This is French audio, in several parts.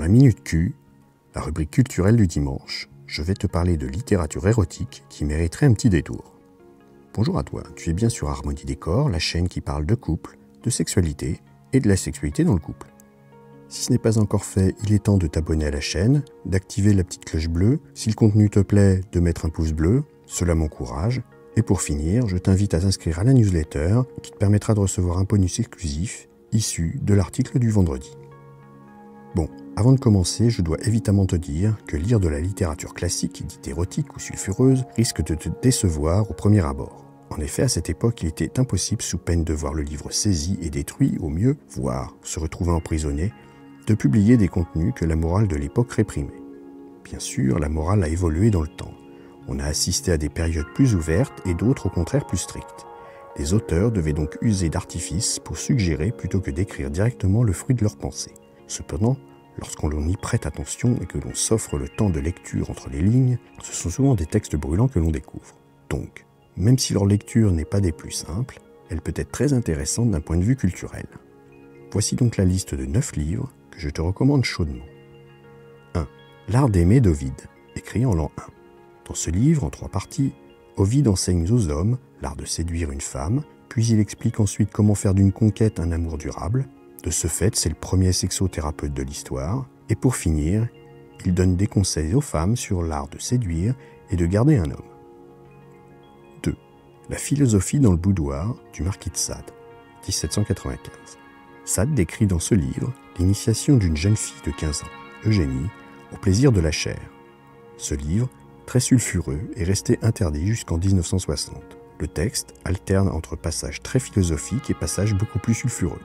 la Minute Q, la rubrique culturelle du dimanche, je vais te parler de littérature érotique qui mériterait un petit détour. Bonjour à toi, tu es bien sur Harmonie Décor, la chaîne qui parle de couple, de sexualité et de la sexualité dans le couple. Si ce n'est pas encore fait, il est temps de t'abonner à la chaîne, d'activer la petite cloche bleue, si le contenu te plaît, de mettre un pouce bleu, cela m'encourage. Et pour finir, je t'invite à t'inscrire à la newsletter qui te permettra de recevoir un bonus exclusif issu de l'article du vendredi. Bon, avant de commencer, je dois évidemment te dire que lire de la littérature classique, dite érotique ou sulfureuse, risque de te décevoir au premier abord. En effet, à cette époque, il était impossible, sous peine de voir le livre saisi et détruit au mieux, voire se retrouver emprisonné, de publier des contenus que la morale de l'époque réprimait. Bien sûr, la morale a évolué dans le temps. On a assisté à des périodes plus ouvertes et d'autres au contraire plus strictes. Les auteurs devaient donc user d'artifices pour suggérer plutôt que d'écrire directement le fruit de leurs pensées. Cependant, lorsqu'on y prête attention et que l'on s'offre le temps de lecture entre les lignes, ce sont souvent des textes brûlants que l'on découvre. Donc, même si leur lecture n'est pas des plus simples, elle peut être très intéressante d'un point de vue culturel. Voici donc la liste de 9 livres que je te recommande chaudement. 1. L'art d'aimer d'Ovide, écrit en l'an 1. Dans ce livre, en 3 parties, Ovide enseigne aux hommes l'art de séduire une femme, puis il explique ensuite comment faire d'une conquête un amour durable. De ce fait, c'est le premier sexothérapeute de l'histoire. Et pour finir, il donne des conseils aux femmes sur l'art de séduire et de garder un homme. 2. La philosophie dans le boudoir du marquis de Sade, 1795. Sade décrit dans ce livre l'initiation d'une jeune fille de 15 ans, Eugénie, au plaisir de la chair. Ce livre, très sulfureux, est resté interdit jusqu'en 1960. Le texte alterne entre passages très philosophiques et passages beaucoup plus sulfureux.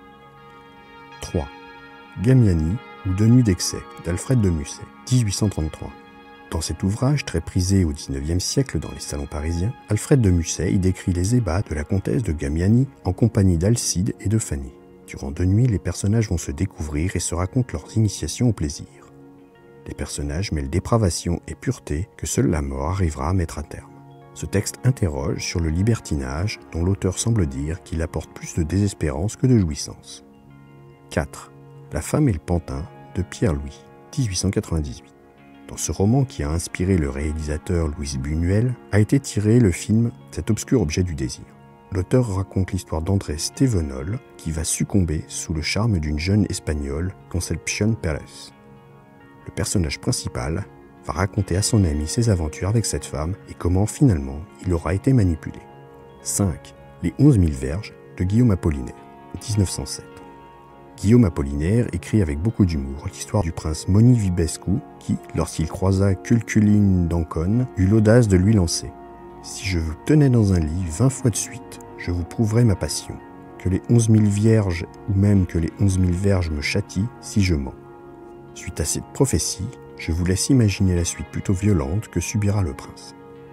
3. Gamiani ou Deux nuits d'excès d'Alfred de Musset, 1833. Dans cet ouvrage très prisé au XIXe siècle dans les salons parisiens, Alfred de Musset y décrit les ébats de la comtesse de Gamiani en compagnie d'Alcide et de Fanny. Durant 2 nuits, les personnages vont se découvrir et se racontent leurs initiations au plaisir. Les personnages mêlent dépravation et pureté que seule la mort arrivera à mettre à terme. Ce texte interroge sur le libertinage dont l'auteur semble dire qu'il apporte plus de désespérance que de jouissance. 4. La femme et le pantin de Pierre Louis, 1898. Dans ce roman qui a inspiré le réalisateur Louis Buñuel, a été tiré le film Cet obscur objet du désir. L'auteur raconte l'histoire d'Andrés Stevenol qui va succomber sous le charme d'une jeune espagnole, Concepción Pérez. Le personnage principal va raconter à son ami ses aventures avec cette femme et comment finalement il aura été manipulé. 5. Les 11 000 verges de Guillaume Apollinaire, 1907. Guillaume Apollinaire écrit avec beaucoup d'humour l'histoire du prince Moni Vibescu qui, lorsqu'il croisa Culculine d'Ancône, eut l'audace de lui lancer « Si je vous tenais dans un lit 20 fois de suite, je vous prouverai ma passion. Que les 11 000 vierges ou même que les 11 000 verges me châtient si je mens. » Suite à cette prophétie, je vous laisse imaginer la suite plutôt violente que subira le prince.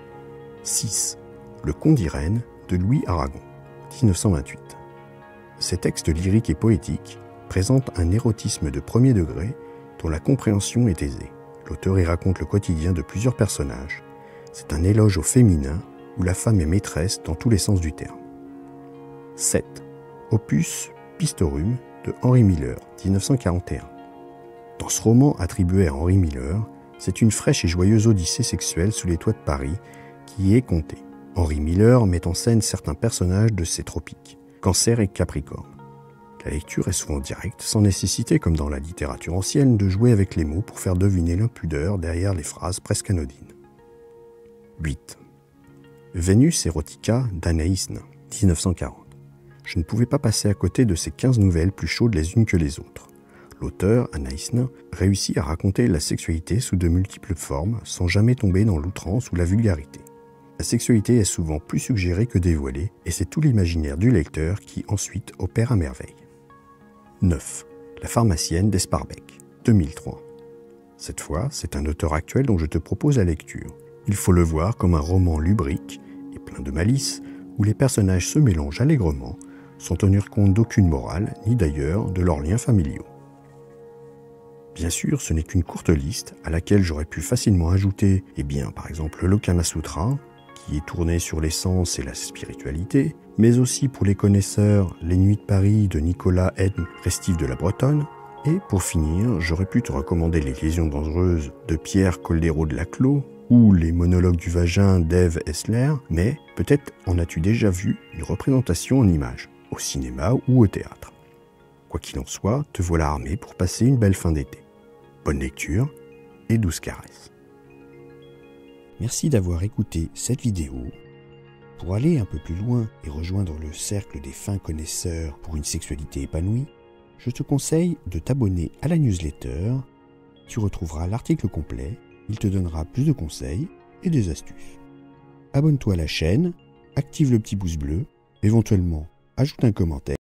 6. Le Conte d'Irène de Louis Aragon, 1928. Ces textes lyriques et poétiques présentent un érotisme de premier degré dont la compréhension est aisée. L'auteur y raconte le quotidien de plusieurs personnages. C'est un éloge au féminin où la femme est maîtresse dans tous les sens du terme. 7. Opus Pistorum de Henry Miller, 1941. Dans ce roman attribué à Henry Miller, c'est une fraîche et joyeuse odyssée sexuelle sous les toits de Paris qui y est contée. Henry Miller met en scène certains personnages de ces tropiques, Cancer et Capricorne. La lecture est souvent directe, sans nécessité, comme dans la littérature ancienne, de jouer avec les mots pour faire deviner l'impudeur derrière les phrases presque anodines. 8. Vénus Erotica d'Anaïs Nin, 1940. Je ne pouvais pas passer à côté de ces 15 nouvelles plus chaudes les unes que les autres. L'auteur, Anaïs Nin, réussit à raconter la sexualité sous de multiples formes, sans jamais tomber dans l'outrance ou la vulgarité. La sexualité est souvent plus suggérée que dévoilée, et c'est tout l'imaginaire du lecteur qui ensuite opère à merveille. 9. La pharmacienne d'Esparbeck, 2003. Cette fois, c'est un auteur actuel dont je te propose la lecture. Il faut le voir comme un roman lubrique et plein de malice, où les personnages se mélangent allègrement, sans tenir compte d'aucune morale, ni d'ailleurs de leurs liens familiaux. Bien sûr, ce n'est qu'une courte liste à laquelle j'aurais pu facilement ajouter, par exemple le Kama Sutra, qui est tourné sur l'essence et la spiritualité, mais aussi pour les connaisseurs, Les Nuits de Paris de Nicolas Edme, Restif de la Bretonne, Et pour finir, j'aurais pu te recommander Les Lésions dangereuses de Pierre Coldero de Laclos ou Les monologues du vagin d'Ève Hessler, mais peut-être en as-tu déjà vu une représentation en images, au cinéma ou au théâtre. Quoi qu'il en soit, te voilà armé pour passer une belle fin d'été. Bonne lecture et douces caresses. Merci d'avoir écouté cette vidéo. Pour aller un peu plus loin et rejoindre le cercle des fins connaisseurs pour une sexualité épanouie, je te conseille de t'abonner à la newsletter. Tu retrouveras l'article complet, il te donnera plus de conseils et des astuces. Abonne-toi à la chaîne, active le petit pouce bleu, éventuellement ajoute un commentaire.